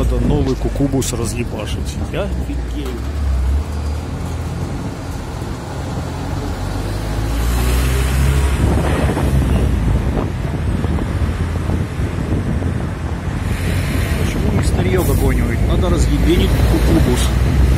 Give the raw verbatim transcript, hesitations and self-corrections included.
надо новый кукубус разъебашить. Я офигею. Почему их старье догонивает? Надо разъебенить кукубус.